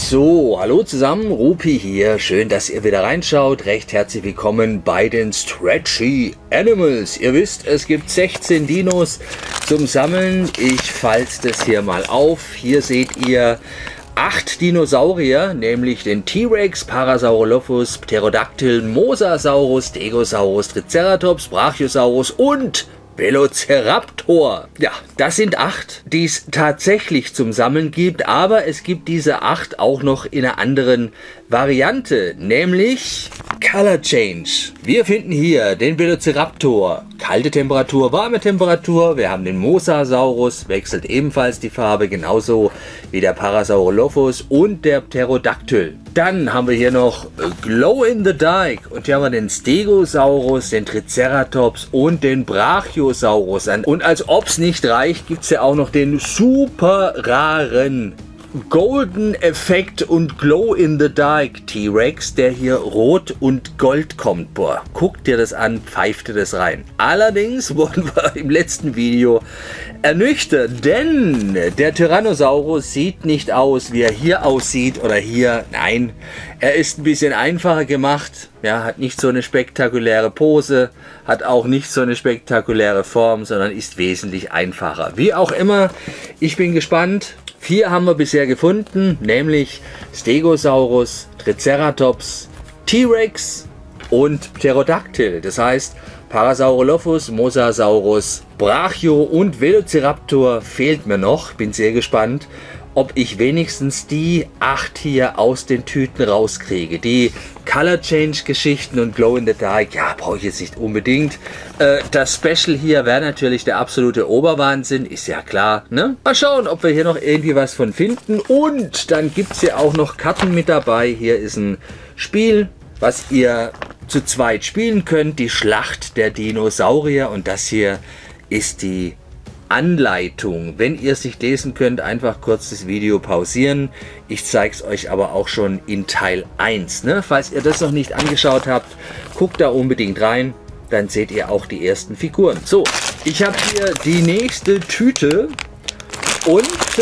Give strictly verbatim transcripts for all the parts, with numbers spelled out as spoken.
So, hallo zusammen, Rupi hier. Schön, dass ihr wieder reinschaut. Recht herzlich willkommen bei den Stretchy Animals. Ihr wisst, es gibt sechzehn Dinos zum Sammeln. Ich falte das hier mal auf. Hier seht ihr acht Dinosaurier, nämlich den T-Rex, Parasaurolophus, Pterodactyl, Mosasaurus, Stegosaurus, Triceratops, Brachiosaurus und Velociraptor. Ja, das sind acht, die es tatsächlich zum Sammeln gibt, aber es gibt diese acht auch noch in einer anderen Variante, nämlich Color Change. Wir finden hier den Velociraptor, kalte Temperatur, warme Temperatur. Wir haben den Mosasaurus, wechselt ebenfalls die Farbe, genauso wie der Parasaurolophus und der Pterodactyl. Dann haben wir hier noch Glow in the Dark und hier haben wir den Stegosaurus, den Triceratops und den Brachiosaurus. Und als ob es nicht reicht, gibt es ja auch noch den super raren Golden Effekt und Glow in the Dark T-Rex, der hier rot und gold kommt. Boah, guck dir das an, pfeift dir das rein. Allerdings wurden wir im letzten Video ernüchtert, denn der Tyrannosaurus sieht nicht aus, wie er hier aussieht oder hier. Nein, er ist ein bisschen einfacher gemacht. Ja, hat nicht so eine spektakuläre Pose, hat auch nicht so eine spektakuläre Form, sondern ist wesentlich einfacher. Wie auch immer, ich bin gespannt. Vier haben wir bisher gefunden, nämlich Stegosaurus, Triceratops, T-Rex und Pterodactyl. Das heißt, Parasaurolophus, Mosasaurus, Brachio und Velociraptor fehlt mir noch. Bin sehr gespannt, ob ich wenigstens die acht hier aus den Tüten rauskriege. Die Color Change Geschichten und Glow in the Dark, ja, brauche ich jetzt nicht unbedingt. Äh, das Special hier wäre natürlich der absolute Oberwahnsinn, ist ja klar, ne? Mal schauen, ob wir hier noch irgendwie was von finden. Und dann gibt es hier auch noch Karten mit dabei. Hier ist ein Spiel, was ihr zu zweit spielen könnt. Die Schlacht der Dinosaurier. Und das hier ist die Anleitung. Wenn ihr es nicht lesen könnt, einfach kurz das Video pausieren. Ich zeige es euch aber auch schon in Teil eins. Ne? Falls ihr das noch nicht angeschaut habt, guckt da unbedingt rein. Dann seht ihr auch die ersten Figuren. So, ich habe hier die nächste Tüte. Und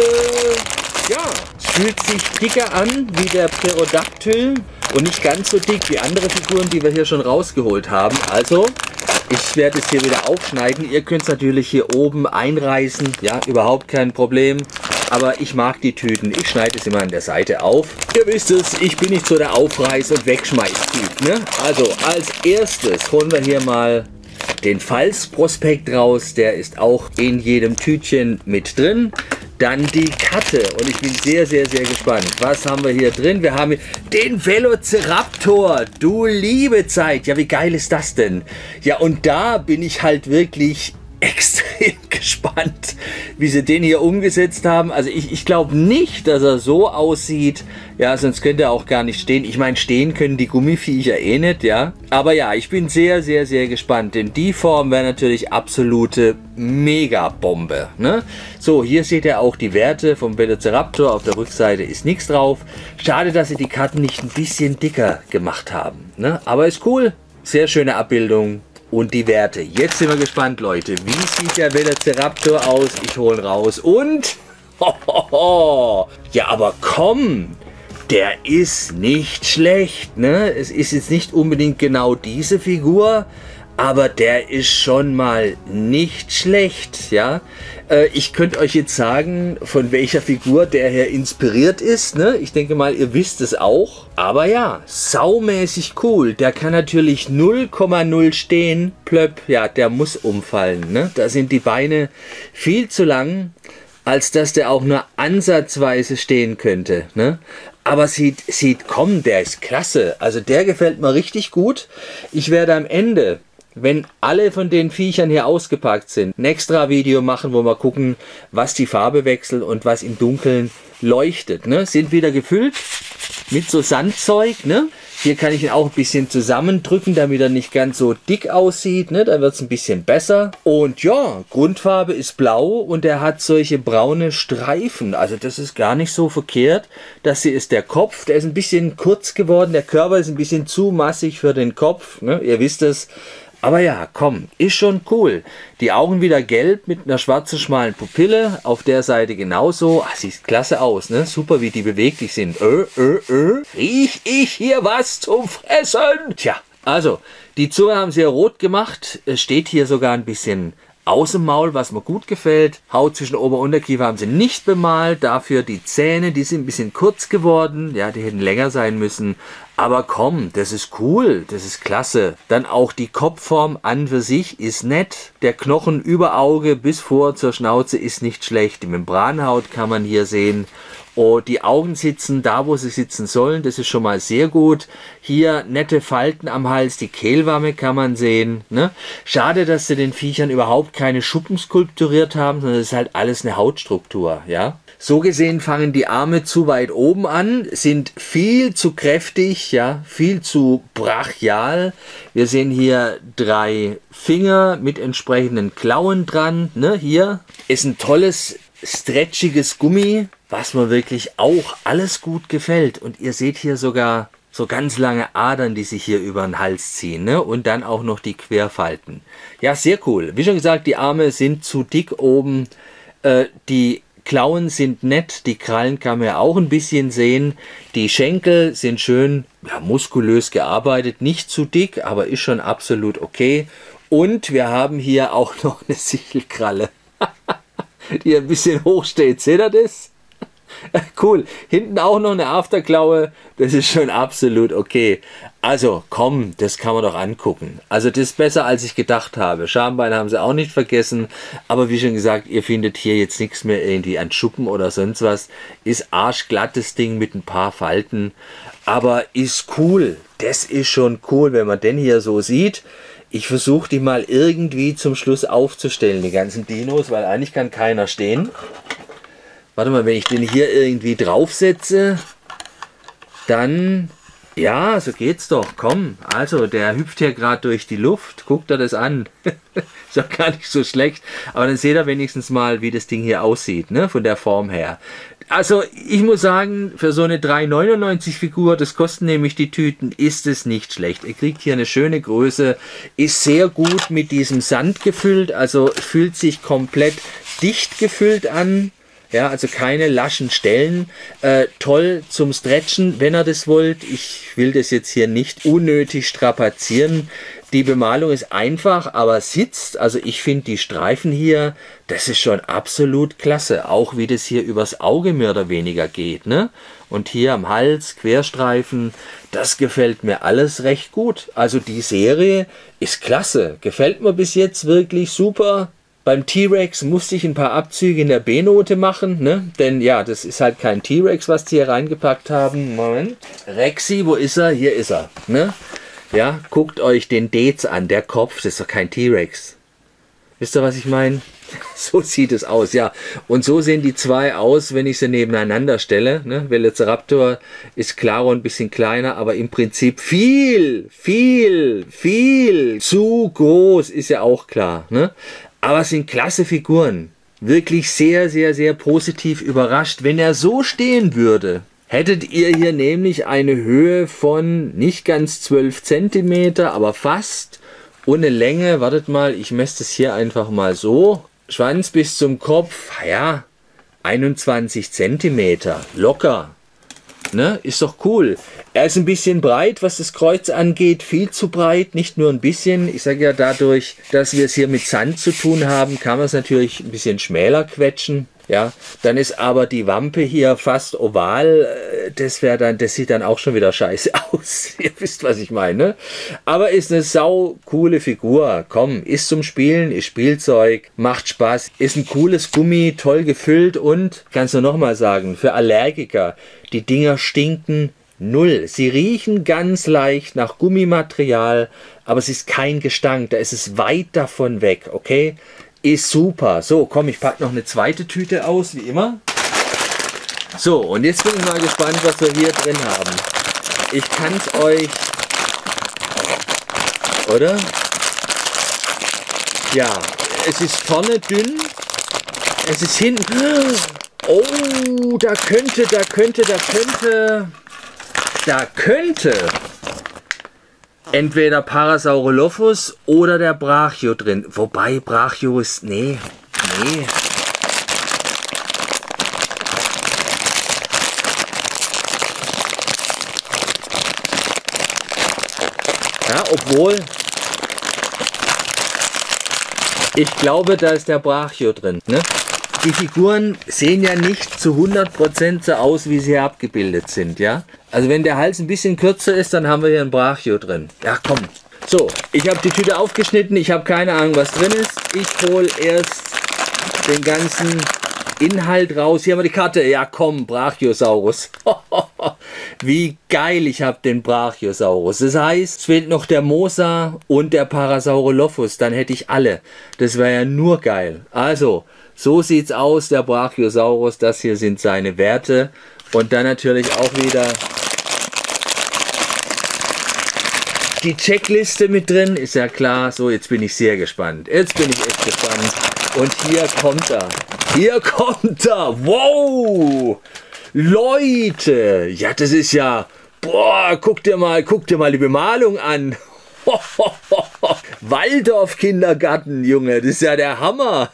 äh, ja, es fühlt sich dicker an wie der Pterodactyl und nicht ganz so dick wie andere Figuren, die wir hier schon rausgeholt haben. Also, ich werde es hier wieder aufschneiden. Ihr könnt es natürlich hier oben einreißen. Ja, überhaupt kein Problem. Aber ich mag die Tüten. Ich schneide es immer an der Seite auf. Ihr wisst es, ich bin nicht so der Aufreiß- und Wegschmeiß-Typ. Ne? Also, als erstes holen wir hier mal den Falls-Prospekt raus. Der ist auch in jedem Tütchen mit drin. Dann die Karte und ich bin sehr, sehr, sehr gespannt. Was haben wir hier drin? Wir haben den Velociraptor. Du liebe Zeit. Ja, wie geil ist das denn? Ja, und da bin ich halt wirklich extrem gespannt, wie sie den hier umgesetzt haben. Also ich, ich glaube nicht, dass er so aussieht. Ja, sonst könnte er auch gar nicht stehen. Ich meine, stehen können die Gummiviecher eh nicht, ja. Aber ja, ich bin sehr, sehr, sehr gespannt. Denn die Form wäre natürlich absolute Mega-Bombe. Ne? So, hier seht ihr auch die Werte vom Velociraptor. Auf der Rückseite ist nichts drauf. Schade, dass sie die Karten nicht ein bisschen dicker gemacht haben. Ne? Aber ist cool. Sehr schöne Abbildung. Und die Werte. Jetzt sind wir gespannt, Leute. Wie sieht der Velociraptor aus? Ich hole ihn raus. Und... Hohoho, ja, aber komm! Der ist nicht schlecht, ne? Es ist jetzt nicht unbedingt genau diese Figur, aber der ist schon mal nicht schlecht, ja? Äh, ich könnte euch jetzt sagen, von welcher Figur der hier inspiriert ist, ne? Ich denke mal, ihr wisst es auch. Aber ja, saumäßig cool. Der kann natürlich null Komma null stehen. Plöpp, ja, der muss umfallen, ne? Da sind die Beine viel zu lang, als dass der auch nur ansatzweise stehen könnte, ne? Aber sieht, sieht, komm, der ist klasse. Also der gefällt mir richtig gut. Ich werde am Ende, wenn alle von den Viechern hier ausgepackt sind, ein extra Video machen, wo wir gucken, was die Farbe wechselt und was im Dunkeln leuchtet. Ne? Sind wieder gefüllt mit so Sandzeug. Ne? Hier kann ich ihn auch ein bisschen zusammendrücken, damit er nicht ganz so dick aussieht. Ne? Dann wird es ein bisschen besser. Und ja, Grundfarbe ist blau und er hat solche braune Streifen. Also das ist gar nicht so verkehrt. Das hier ist der Kopf. Der ist ein bisschen kurz geworden. Der Körper ist ein bisschen zu massig für den Kopf. Ne? Ihr wisst es. Aber ja, komm, ist schon cool. Die Augen wieder gelb mit einer schwarzen, schmalen Pupille. Auf der Seite genauso. Ach, sieht klasse aus, ne? Super, wie die beweglich sind. Äh, äh, äh. Riech ich hier was zum Fressen? Tja, also, die Zunge haben sie ja rot gemacht. Es steht hier sogar ein bisschen aus dem Maul, was mir gut gefällt. Haut zwischen Ober- und Unterkiefer haben sie nicht bemalt. Dafür die Zähne, die sind ein bisschen kurz geworden. Ja, die hätten länger sein müssen. Aber komm, das ist cool, das ist klasse. Dann auch die Kopfform an für sich ist nett. Der Knochen über Auge bis vor zur Schnauze ist nicht schlecht. Die Membranhaut kann man hier sehen. Oh, die Augen sitzen da, wo sie sitzen sollen. Das ist schon mal sehr gut. Hier nette Falten am Hals. Die Kehlwamme kann man sehen. Ne? Schade, dass sie den Viechern überhaupt keine Schuppen skulpturiert haben, sondern es ist halt alles eine Hautstruktur. Ja? So gesehen fangen die Arme zu weit oben an, sind viel zu kräftig, ja, viel zu brachial. Wir sehen hier drei Finger mit entsprechenden Klauen dran. Ne? Hier ist ein tolles, stretchiges Gummi, was mir wirklich auch alles gut gefällt. Und ihr seht hier sogar so ganz lange Adern, die sich hier über den Hals ziehen. Ne? Und dann auch noch die Querfalten. Ja, sehr cool. Wie schon gesagt, die Arme sind zu dick oben. Äh, die Klauen sind nett, die Krallen kann man ja auch ein bisschen sehen. Die Schenkel sind schön ja, muskulös gearbeitet, nicht zu dick, aber ist schon absolut okay. Und wir haben hier auch noch eine Sichelkralle, die ein bisschen hoch steht. Seht ihr das? Cool. Hinten auch noch eine Afterklaue. Das ist schon absolut okay. Also komm, das kann man doch angucken. Also das ist besser, als ich gedacht habe. Schambeine haben sie auch nicht vergessen. Aber wie schon gesagt, ihr findet hier jetzt nichts mehr irgendwie an Schuppen oder sonst was. Ist arschglattes Ding mit ein paar Falten. Aber ist cool. Das ist schon cool, wenn man den hier so sieht. Ich versuche die mal irgendwie zum Schluss aufzustellen, die ganzen Dinos, weil eigentlich kann keiner stehen. Warte mal, wenn ich den hier irgendwie draufsetze, dann, ja, so geht's doch. Komm, also, der hüpft hier gerade durch die Luft. Guckt er das an. Ist doch gar nicht so schlecht. Aber dann seht ihr wenigstens mal, wie das Ding hier aussieht, ne, von der Form her. Also, ich muss sagen, für so eine drei neunundneunzig Figur, das kosten nämlich die Tüten, ist es nicht schlecht. Ihr kriegt hier eine schöne Größe, ist sehr gut mit diesem Sand gefüllt, also fühlt sich komplett dicht gefüllt an. Ja, also keine laschen Stellen. Äh, toll zum Stretchen, wenn ihr das wollt. Ich will das jetzt hier nicht unnötig strapazieren. Die Bemalung ist einfach, aber sitzt. Also ich finde die Streifen hier, das ist schon absolut klasse. Auch wie das hier übers Auge mehr oder weniger geht. Ne? Und hier am Hals, Querstreifen, das gefällt mir alles recht gut. Also die Serie ist klasse. Gefällt mir bis jetzt wirklich super. Beim T-Rex musste ich ein paar Abzüge in der B-Note machen, ne? Denn ja, das ist halt kein T-Rex, was die hier reingepackt haben. Moment. Rexy, wo ist er? Hier ist er, ne? Ja, guckt euch den Dez an, der Kopf, das ist doch kein T-Rex. Wisst ihr, was ich meine? So sieht es aus, ja. Und so sehen die zwei aus, wenn ich sie nebeneinander stelle. Ne? Velociraptor ist klarer und ein bisschen kleiner, aber im Prinzip viel, viel, viel zu groß, ist ja auch klar. Ne? Aber es sind klasse Figuren. Wirklich sehr, sehr, sehr positiv überrascht. Wenn er so stehen würde, hättet ihr hier nämlich eine Höhe von nicht ganz zwölf Zentimeter, aber fast. Und eine Länge, wartet mal, ich messe das hier einfach mal so. Schwanz bis zum Kopf, ja, einundzwanzig Zentimeter, locker. Ne? Ist doch cool. Er ist ein bisschen breit, was das Kreuz angeht, viel zu breit, nicht nur ein bisschen. Ich sage ja, dadurch, dass wir es hier mit Sand zu tun haben, kann man es natürlich ein bisschen schmäler quetschen. Ja, dann ist aber die Wampe hier fast oval. Das wäre dann, das sieht dann auch schon wieder scheiße aus. Ihr wisst, was ich meine. Aber ist eine sau coole Figur. Komm, ist zum Spielen, ist Spielzeug, macht Spaß, ist ein cooles Gummi, toll gefüllt und, kannst du noch mal sagen, für Allergiker, die Dinger stinken null. Sie riechen ganz leicht nach Gummimaterial, aber es ist kein Gestank. Da ist es weit davon weg, okay? Ist super. So, komm, ich packe noch eine zweite Tüte aus, wie immer. So, und jetzt bin ich mal gespannt, was wir hier drin haben. Ich kann es euch... Oder? Ja, es ist vorne dünn. Es ist hinten... Oh, da könnte, da könnte, da könnte... Da könnte... entweder Parasaurolophus oder der Brachio drin. Wobei Brachio ist... Nee, nee. Ja, obwohl... Ich glaube, da ist der Brachio drin. Ne? Die Figuren sehen ja nicht zu hundert Prozent so aus, wie sie hier abgebildet sind. Ja? Also wenn der Hals ein bisschen kürzer ist, dann haben wir hier einen Brachio drin. Ja, komm. So, ich habe die Tüte aufgeschnitten. Ich habe keine Ahnung, was drin ist. Ich hole erst den ganzen Inhalt raus. Hier haben wir die Karte. Ja, komm, Brachiosaurus. Wie geil, ich habe den Brachiosaurus. Das heißt, es fehlt noch der Mosa und der Parasaurolophus. Dann hätte ich alle. Das wäre ja nur geil. Also, so sieht's aus, der Brachiosaurus. Das hier sind seine Werte. Und dann natürlich auch wieder die Checkliste mit drin. Ist ja klar. So, jetzt bin ich sehr gespannt. Jetzt bin ich echt gespannt. Und hier kommt er. Hier kommt er. Wow! Leute! Ja, das ist ja... Boah, guck dir mal, guck dir mal die Bemalung an. Waldorf-Kindergarten, Junge. Das ist ja der Hammer.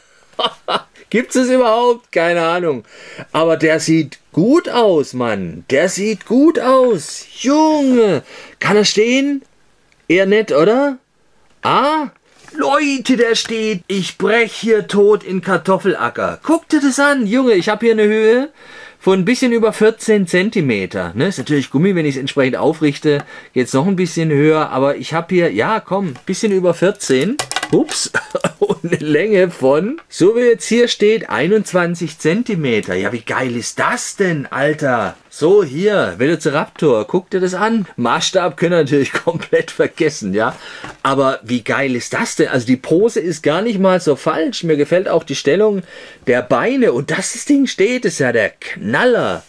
Gibt es überhaupt? Keine Ahnung. Aber der sieht gut aus, Mann. Der sieht gut aus. Junge. Kann er stehen? Eher nett, oder? Ah? Leute, der steht. Ich brech hier tot in Kartoffelacker. Guck dir das an, Junge. Ich habe hier eine Höhe von ein bisschen über vierzehn Zentimeter. Ne? Ist natürlich Gummi, wenn ich es entsprechend aufrichte, geht es noch ein bisschen höher. Aber ich habe hier, ja komm, ein bisschen über vierzehn. Ups. Und eine Länge von, so wie jetzt hier steht, einundzwanzig Zentimeter. Ja, wie geil ist das denn, Alter? So, hier, Velociraptor, guck dir das an. Maßstab können wir natürlich komplett vergessen, ja. Aber wie geil ist das denn? Also die Pose ist gar nicht mal so falsch. Mir gefällt auch die Stellung der Beine. Und dass das Ding steht, ist ja der Knaller.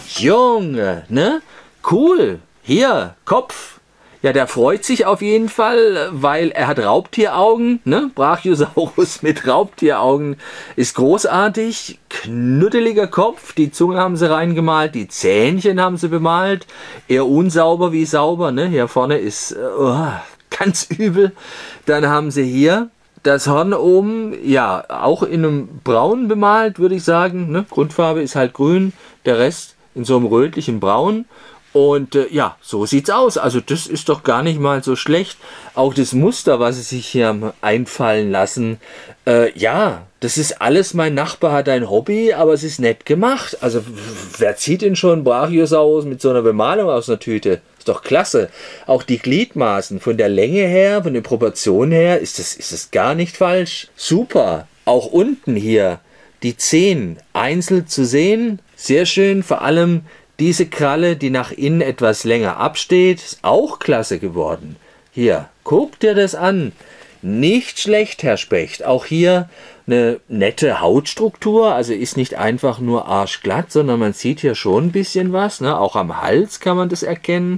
Junge, ne? Cool. Hier, Kopf. Ja, der freut sich auf jeden Fall, weil er hat Raubtieraugen, ne? Brachiosaurus mit Raubtieraugen ist großartig. Knuddeliger Kopf, die Zunge haben sie reingemalt, die Zähnchen haben sie bemalt. Eher unsauber wie sauber, ne? Hier vorne ist oh, ganz übel. Dann haben sie hier das Horn oben, ja, auch in einem Braun bemalt, würde ich sagen. Ne? Grundfarbe ist halt grün, der Rest in so einem rötlichen Braun. Und äh, ja, so sieht's aus. Also das ist doch gar nicht mal so schlecht. Auch das Muster, was sie sich hier haben einfallen lassen. Äh, ja, das ist alles, mein Nachbar hat ein Hobby, aber es ist nett gemacht. Also wer zieht denn schon Brachiosaurus mit so einer Bemalung aus einer Tüte? Ist doch klasse. Auch die Gliedmaßen von der Länge her, von den Proportionen her, ist das, ist das gar nicht falsch. Super. Auch unten hier die Zehen einzeln zu sehen. Sehr schön, vor allem diese Kralle, die nach innen etwas länger absteht, ist auch klasse geworden. Hier, guck dir das an. Nicht schlecht, Herr Specht. Auch hier eine nette Hautstruktur. Also ist nicht einfach nur arschglatt, sondern man sieht hier schon ein bisschen was. Ne? Auch am Hals kann man das erkennen.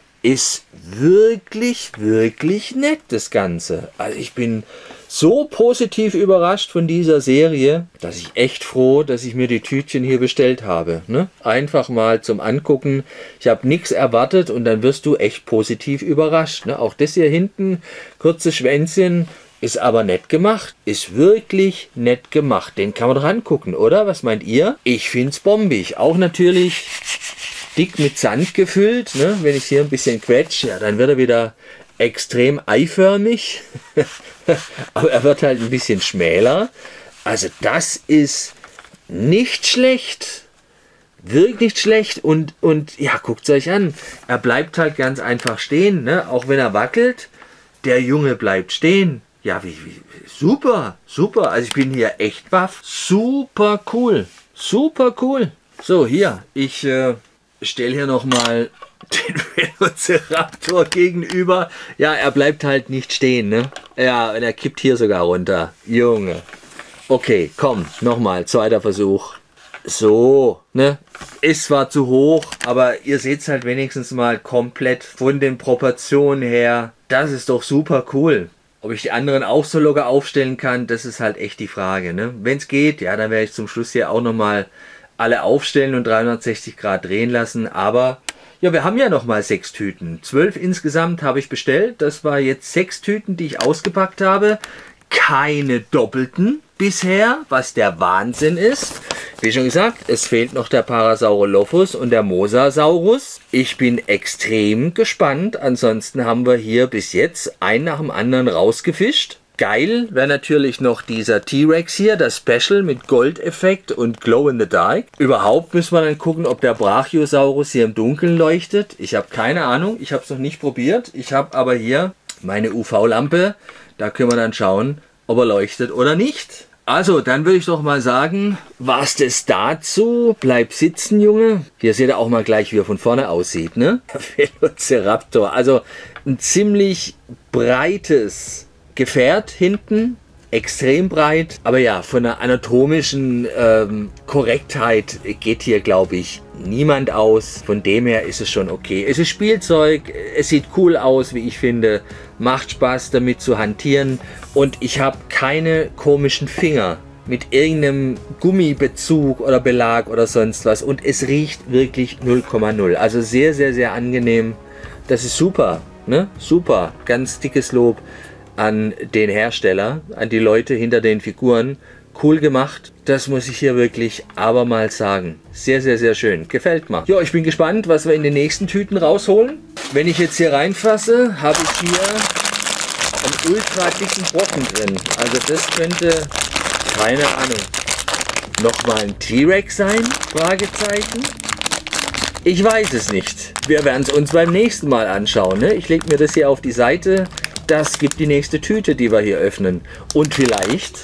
Ist wirklich, wirklich nett, das Ganze. Also ich bin so positiv überrascht von dieser Serie, dass ich echt froh, dass ich mir die Tütchen hier bestellt habe. Ne? Einfach mal zum Angucken. Ich habe nichts erwartet und dann wirst du echt positiv überrascht. Ne? Auch das hier hinten, kurze Schwänzchen, ist aber nett gemacht. Ist wirklich nett gemacht. Den kann man doch angucken, oder? Was meint ihr? Ich finde es bombig. Auch natürlich dick mit Sand gefüllt. Ne? Wenn ich hier ein bisschen quetsche, ja, dann wird er wieder extrem eiförmig. Aber er wird halt ein bisschen schmäler. Also das ist nicht schlecht. Wirklich nicht schlecht. Und, und ja, guckt es euch an. Er bleibt halt ganz einfach stehen. Ne? Auch wenn er wackelt. Der Junge bleibt stehen. Ja, wie, wie, super, super. Also ich bin hier echt baff. Super cool. Super cool. So, hier. Ich äh, stelle hier nochmal den Velociraptor gegenüber. Ja, er bleibt halt nicht stehen, ne? Ja, und er kippt hier sogar runter. Junge. Okay, komm, nochmal, zweiter Versuch. So, ne? Ist zwar zu hoch, aber ihr seht es halt wenigstens mal komplett von den Proportionen her. Das ist doch super cool. Ob ich die anderen auch so locker aufstellen kann, das ist halt echt die Frage, ne? Wenn es geht, ja, dann werde ich zum Schluss hier auch nochmal alle aufstellen und dreihundertsechzig Grad drehen lassen, aber Ja, wir haben ja noch mal sechs Tüten. Zwölf insgesamt habe ich bestellt. Das war jetzt sechs Tüten, die ich ausgepackt habe. Keine doppelten bisher, was der Wahnsinn ist. Wie schon gesagt, es fehlt noch der Parasaurolophus und der Mosasaurus. Ich bin extrem gespannt. Ansonsten haben wir hier bis jetzt einen nach dem anderen rausgefischt. Geil wäre natürlich noch dieser T-Rex hier, das Special mit Goldeffekt und Glow in the Dark. Überhaupt müssen wir dann gucken, ob der Brachiosaurus hier im Dunkeln leuchtet. Ich habe keine Ahnung, ich habe es noch nicht probiert. Ich habe aber hier meine U V-Lampe. Da können wir dann schauen, ob er leuchtet oder nicht. Also, dann würde ich doch mal sagen, war's das dazu? Bleib sitzen, Junge. Hier seht ihr auch mal gleich, wie er von vorne aussieht, ne? Velociraptor. Also, ein ziemlich breites Gefährt hinten, extrem breit, aber ja, von der anatomischen ähm, Korrektheit geht hier, glaube ich, niemand aus. Von dem her ist es schon okay. Es ist Spielzeug, es sieht cool aus, wie ich finde, macht Spaß damit zu hantieren und ich habe keine komischen Finger mit irgendeinem Gummibezug oder Belag oder sonst was und es riecht wirklich null Komma null. Also sehr, sehr, sehr angenehm. Das ist super, ne? Super, ganz dickes Lob an den Hersteller, an die Leute hinter den Figuren. Cool gemacht. Das muss ich hier wirklich abermals sagen. Sehr, sehr, sehr schön. Gefällt mir. Ja, ich bin gespannt, was wir in den nächsten Tüten rausholen. Wenn ich jetzt hier reinfasse, habe ich hier einen ultra dicken Brocken drin. Also das könnte, keine Ahnung, nochmal ein T-Rex sein? Fragezeichen. Ich weiß es nicht. Wir werden es uns beim nächsten Mal anschauen. Ne? Ich lege mir das hier auf die Seite. Das gibt die nächste Tüte, die wir hier öffnen. Und vielleicht,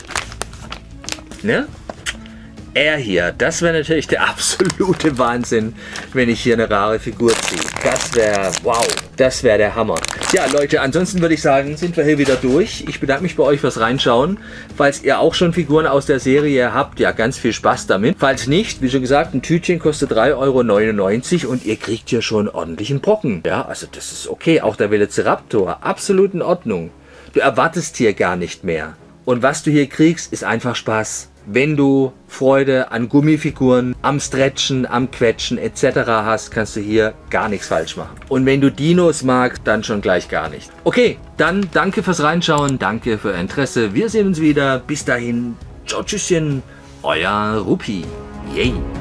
ne? Er hier, das wäre natürlich der absolute Wahnsinn, wenn ich hier eine rare Figur ziehe. Das wäre, wow, das wäre der Hammer. Ja, Leute, ansonsten würde ich sagen, sind wir hier wieder durch. Ich bedanke mich bei euch fürs Reinschauen. Falls ihr auch schon Figuren aus der Serie habt, ja, ganz viel Spaß damit. Falls nicht, wie schon gesagt, ein Tütchen kostet drei Euro neunundneunzig und ihr kriegt hier schon ordentlichen Brocken. Ja, also das ist okay. Auch der Velociraptor, absolut in Ordnung. Du erwartest hier gar nicht mehr. Und was du hier kriegst, ist einfach Spaß. Wenn du Freude an Gummifiguren, am Stretchen, am Quetschen et cetera hast, kannst du hier gar nichts falsch machen. Und wenn du Dinos magst, dann schon gleich gar nicht. Okay, dann danke fürs Reinschauen, danke für euer Interesse. Wir sehen uns wieder. Bis dahin, ciao, tschüsschen, euer Rupi. Yay.